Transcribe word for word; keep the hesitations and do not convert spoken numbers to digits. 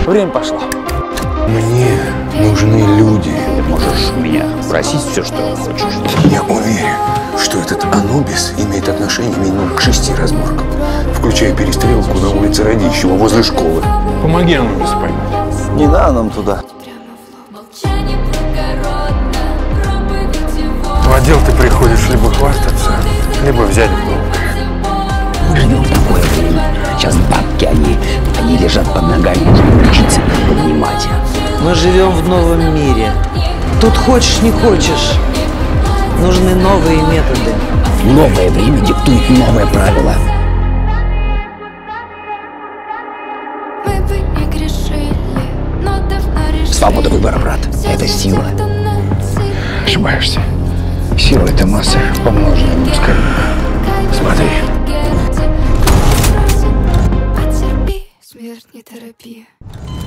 Время пошло. Мне нужны люди. Ты можешь у меня просить все, что хочешь. Я уверен, что этот Анубис имеет отношение минимум к шести разборкам, включая перестрелку на улице Радищева возле школы. Помоги Анубису поймать. Не надо нам туда. В отдел ты приходишь либо хвастаться, либо взять в долг. Мы живем в такое время. Сейчас бабки, они, они лежат под ногами, нужно учиться поднимать. Мы живем в новом мире. Тут хочешь, не хочешь. Нужны новые методы. Новое время диктует новые правила. Свобода выбора, брат. Это сила. Ошибаешься. Сила — это масса, помноженная на ускорение. Смотри. Смерть не терапия.